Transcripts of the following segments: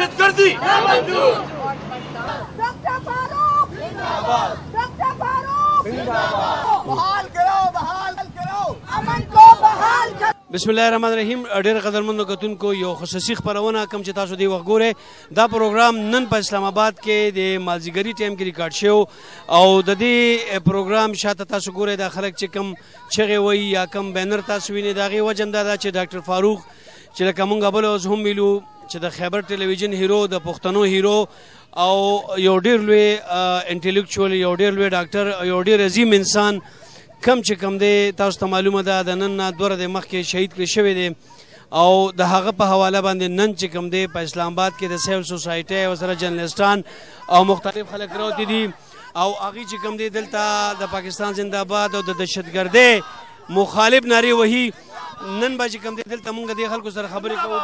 दहशतगर्दी डॉक्टर फारूक जिंदाबाद, डॉक्टर फारूक जिंदाबाद, बहाल करो अमन को बहाल करो। बिस्मिल्लाहिर्रहमानिर्रहीम। ډېر قدرمنو کتونکو یو خصوصي خپرونه کوم چې تاسو دی وخت ګورئ دا پروګرام نن په اسلام آباد کې د مازدیګري ټایم کې ریکارډ شو او د دې پروګرام شاته تاسو ګورئ دا خلک چې کوم چغې وایي یا کوم بینر تاسو وینئ د هغې وجه همدا ده چې ډاکټر فاروق چې لکه مونږ بل اوس هم ویلو چې د خیبر ټلویزیون هیرو د پښتنو هیرو او یو ډېر لوی انټلیکچوال یو ډېر لوی ډاکټر یو ډېر عظیم انسان کم چې کم دی تاسو ته معلومه ده د نن نه 2 ورځې مخکې شهید کړی شوی دی او د هغه په حواله باندې نن چې کم دی په اسلام آباد کې د سیول سوسایټي او سره جرنلسټان او مختلف خلک راوتي دي او هغې چې کم دی دلته د پاکستان زنده‌باد او د دهشتګردۍ مخالف نارې وهي نن به چې کم دی دلته مونږ د خلکو سره خبرې کوو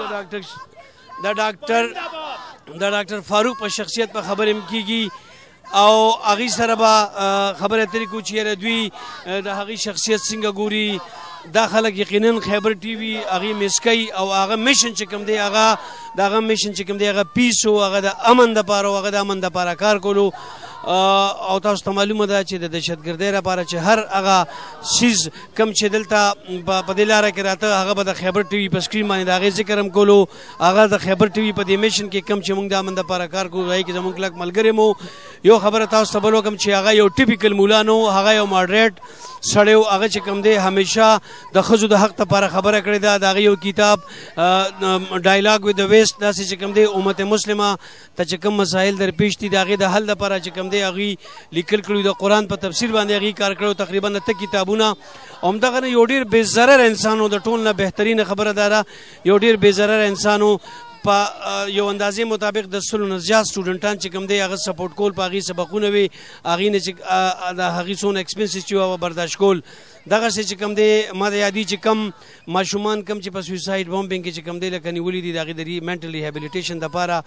د ډاکټر فاروق په شخصیت په خبرې هم کېږي او هغې سره به خبرې اترې کوو چې یاره دوی د هغې شخصیت څنګه ګوري دا خلک یقینا خیبر ټي وي هغې مس کوي او هغه میشن چې کوم دی هغه د هغه میشن چې کوم دی هغه پیس و هغه د امن دپاره او هغه د امن دپاره کار کولو او تاسو ته معلومه ده چې د دهشتګردۍ لپاره چې هر هغه څیز کوم چې دلته په دې لاره کې راته هغه به د خیبر ټي وي په سکرین باندې د هغې ذکر هم کولو هغه د خیبر ټي وي په دې میشن کې کوم چې موږ د امن دپاره کار کوو هغې کې زموږ کلک ملګري مو یو خبره تاسو ته بل وکړم چې هغه یو ټیپیکل مولا نه و هغه یو ماډریټ سړی و هغه چې کوم دی همیشه د ښځو د حق لپاره خبره کړې ده د هغې یو کتاب ډایلاګ وذ د ویسټ داسې چې کوم دی امت مسلمه ته چې کوم مسایل درپېښ دي د هغې د حل لپاره چې کوم دی هغې لیکل کړي د قرآن په تفسیر باندې هغې کار کړی تقریبا 8 کتابونه همدغه نه یو ډېر بې ضرره انسان و د ټول نه بهترینه خبره دا ده یو ډېر بې ضرره انسان و په یو اندازې مطابق د 100 نه زیات سټوډنټان چې کوم دی هغه سپورټ کول په هغې سبقونه وي هغې نه چې د هغې څونه ایکسپنسز چې هغه برداشت کول دغسې چې کوم دی ما د یادي چې کم ماشومان کم چې په سویساید بامبینګ کې چې کوم دی لکه نیولي دي د هغې د منټل ریهیبلیټیشن دپاره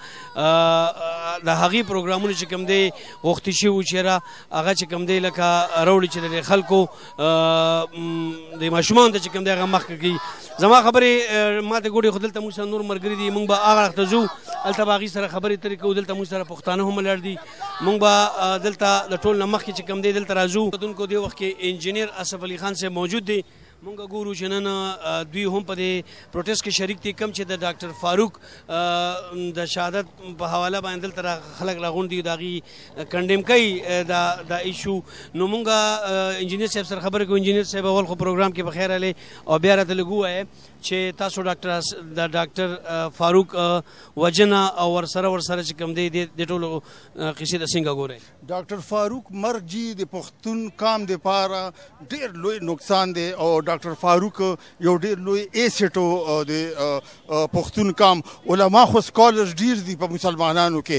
د هغې پروګرامونه چې کوم دی غوښتي شوي وو چې هغه چې کوم دی لکه راوړي چې د خلکو د ماشومانو ته چې کوم دی هغه مخکې کوي زما خبرې ما ته ګورې خو دلته موږ سره نور ملګري دي موږ به هغه اړخ ته ځو هلته به هغې سره خبرې اترې کوو دلته موږ سره پښتانه هم ولاړ دي موږ به دلته د ټول نه مخکې چې کوم دی دلته راځو کتونکو دې وخت کې انجینیر اسف علي خان صاحب موجود دی مونږ ګورو چې نن دوی هم په دې پروټیسټ کې شریک دي کوم چې د ډاکټر فاروق د شهادت په حواله باندې دلته خلک راغونډي د هغې کنډیم کوي دا ایشو نو مونږ انجینیر صاحب سره خبرې کوو انجینیر صاحب اول خو پروګرام کې بخیر راغلی او بیا راته لږ ووایه چې تاسو د ډاکټر فاروق وجنه او ورسره چې کوم دی د ټولو قصې د څنګه ګورئ ډاکټر فاروق مرګ جی د پښتون قام دپاره ډېر لوی نقصان دی او ډاکټر فاروق یو ډېر لوی ایسټ و د پښتون قام علما خو سکالرز ډېر دي په مسلمانانو کې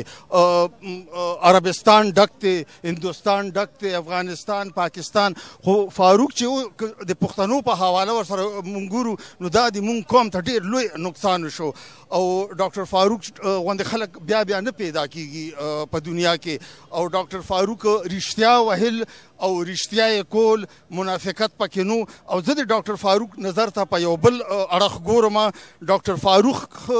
عربستان ډک دی هندوستان ډک دی افغانستان پاکستان خو فاروق چې د پښتنو په حواله ورسره مونږ ګورو نو دا د مونږ قوم ته ډېر لوی نقصان شو او ډاکټر فاروق غوندې خلک بیا نه پیدا کیږي په دنیا کې او ډاکټر فاروق رښتیا وهل او رښتیا یې کول منافقت پکې نو او زه د ډاکټر فاروق نظر ته په یو بل اړخ ګورم ډاکټر فاروق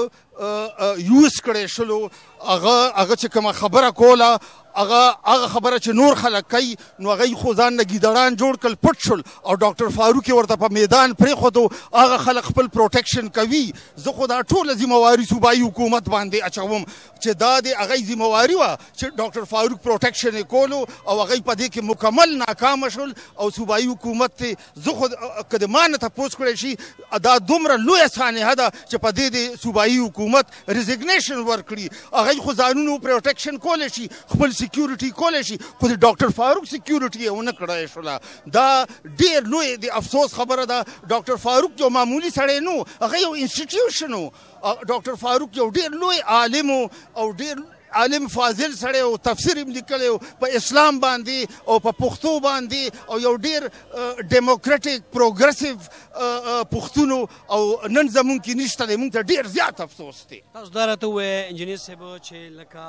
یوز کړی شلو هغه چې کومه خبره کوله هغه خبره چې نور خلک کوي نو هغه خو ځان نه ګیدړان جوړ کړل پټ شول او ډاکټر فاروق یې ورته په میدان پرېښودو هغه خلک خپل پروټیکشن کوي زه خو دا ټوله ذمهواري صوبایي حکومت باندې اچوم چې دا د هغې ذمهواري وه چې ډاکټر فاروق پروټیکشن یې کولو او هغوی په دې کې مکمل ناکامه شول او صوبایي حکومت ته زه خو که د ما نه تپوس کړی شي دا دومره لویه سانحه ده چې په دې د صوبایي حکومت ریزګنیشن ورکړي هغوی خو ځانونو پروټیکشن کولی شي خپل سکیورټي کولی شي خو د ډاکټر فاروق سکیورټي یې ونه کړی شوله دا ډېر لوی د افسوس خبره ده ډاکټر فاروق یو معمولي سړی نه و هغه یو انسټیټیوشن و ډاکټر فاروق یو ډېر لوی عالم او ډېر عالم فاضل سړی او تفسیر یې لیکلی و په اسلام باندې او په پښتو باندې او یو ډېر ډیموکریټک پروګرسیو پښتون او نن زمونږ کې نشته دی مونږ ته ډېر زیات افسوس دی تاسو دا راته ووایه انجینیر صاحب چې لکه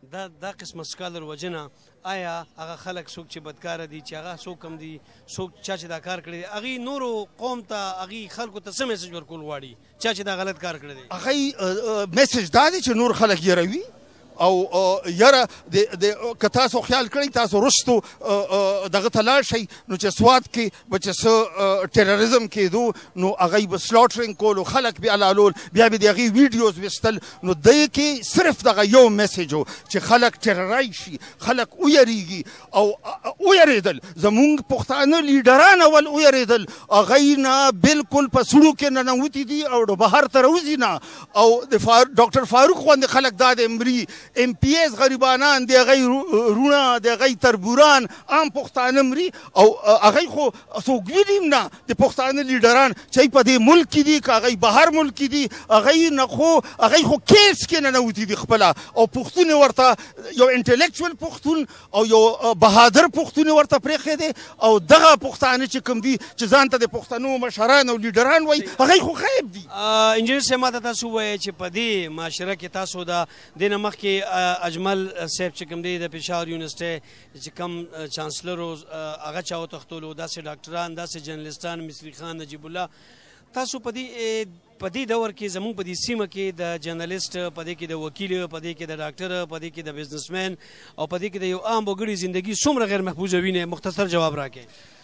دا قسمه سکالر وجنه آیا هغه خلک څوک چې بدکاره دي چې هغه څوک کم دي څوک چا چې دا کار کړی دی هغې نورو قوم ته هغې خلکو ته څه میسج ورکول غواړي چا چې دا غلط کار کړی دی هغې میسج دا دی چې نور خلک یروي او یاره که تاسو خیال کړئ تاسو رستو دغه ته لاړ شئ نو چې سوات کې به چې څه ټیرریزم کېدو نو هغوی به سلاټرنګ کولو خلک به حلالول بیا به د هغې ویډیوز ویستل نو دی کې صرف دغه یو میسج و چې خلک ټیررایز شي خلک ویریږي او ویرېدل زمونږ پښتانه لیډران اول ویرېدل هغوی نه بلکل په سړو کې ننوتي دي او بهر ته راوځي نه او د ډاکټر فاروق غوندې خلک دا د مري ام پی ایس غریبانان د هغې رونه د هغې تربوران عام پښتانه مري او هغوی خو څوک ویني نه د پښتانه لیډران چې په دې ملک کې دي که هغوی بهر ملک کې دي هغوی خو کیس کې ننوتي دي خپله او پښتون ورته یو انټلیکچوال پښتون او یو بهادر پښتون ورته پرېښی دی او دغه پښتانه چې کوم دي چې ځان ته د پښتنو مشران او لیډران وایي هغوی خو غیب دي. انجینر صاحب ما ته تاسو ووایئ چې په دې معاشره کې تاسو د دې نه مخکې اجمل صاحب چې کوم دی د پېښور یونیورسټۍ چې کوم چانسلر و هغه چا وتښتولو داسې ډاکټران داسې جرنلسټان مصري خان نجیب الله تاسو په دې دور کې زموږ په دې سیمه کې د جرنلسټ په دې کې د وکیل په دې کې د ډاکټر په دې کې د بزنسمین او په دې کې د یو عام وګړي زندگی څومره غیر محفوظه وینئ مختصر جواب راکړئ.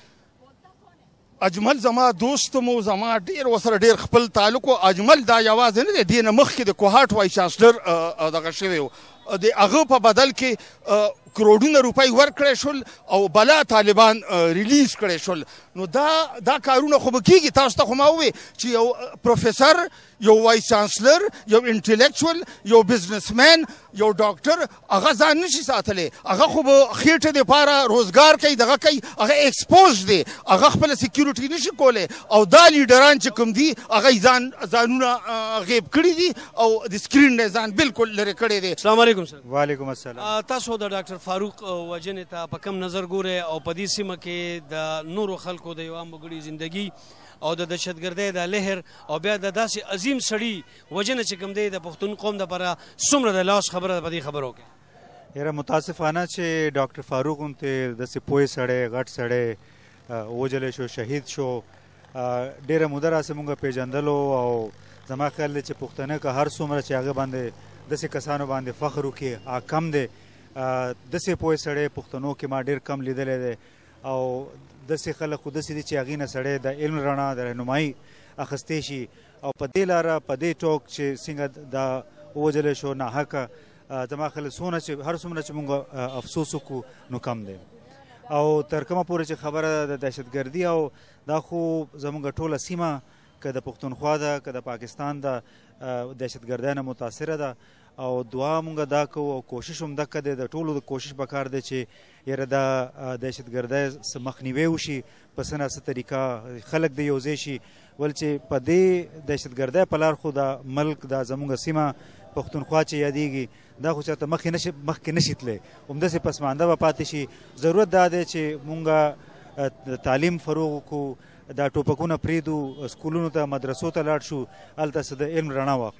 اجمل زما دوست مو زما ډېر ورسره ډېر خپل تعلق و اجمل دا یوازې نه دی دې نه مخکې د کوهاټ وایس چانسلر دغه شوی و د هغه په بدل کې کروڑونه روپۍ ورکړی شول او بلا طالبان ریلیز کړی شول نو دا کارونه خو به کېږي تاسو ته خو ما ووې چې یو پروفیسر یو وایس چانسلر یو انټلیکچوال یو بزنسمین یو ډاکټر هغه ځان نشي ساتلی هغه خو به خېټې دپاره روزګار کوي دغه کوي هغه ایکسپوز دی هغه خپله سیکیورټي نشي کولی او دا لیډران چې کوم دي هغه ځانونه غیب کړي دي او د سکرین نه ځان بلکل لرې کړی دی. السلام علیکم سر. وعلیکم السلام. تاسو د ډاکټر فاروق وجنې ته په کم نظر ګورئ او په دې سیمه کې د نورو خلکو د یو عام وګړي زندگی او د دهشتګردۍ د لهر او بیا د داسې عظیم سړي وجنه چې کوم دی د پښتون قوم دپاره څومره د لاس خبره په دې خبرو کې یاره متاسفانه چې ډاکټر فاروق غوندې داسې پوه سړی غټ سړی ووژلی شو شهید شو ډېره موده راسې مونږ پېژندلو او زما خیال دی چې پښتانه که هر څومره چې هغه باندې داسې کسانو باندې فخر وکړي کم دی داسې پوه سړی پښتنو کې ما ډېر کم لیدلی دی او داسې خلک خو داسې دي چې هغې نه سړی د علم رڼا د رهنمایي اخیستی شي او په دې لاره په دې ټوک چې څنګه دا ووژلی شو ناحقه زما خیال هر څومره چې مونږ افسوس وکړو نو کم دی او تر کومه پورې چې خبره د دهشتګردي او دا خو زموږ ټوله سیمه که د پښتونخوا ده که د پاکستان ده دهشتګردۍ نه متاثره ده او دعا مونږ دا کوو او کوشش هم دکه دی د ټولو د کوشش پکار دی چې یاره دا دهشتګردۍ څه مخنیوی وشي په څه نه څه طریقه خلک د یو ځای شي ول چې په دې دهشتګردۍ په لار خو د ملک دا زموږ سیمه پښتونخوا چې یادیږي دا خو چاته مخکې نشي تللی همداسې پسمانده به پاتې شي ضرورت دا دی چې مونږ تعلیم فروغ وکړو دا ټوپکونه پرېږدو سکولونو ته مدرسو ته لاړ شو هلته څه د علم رڼا واخلو.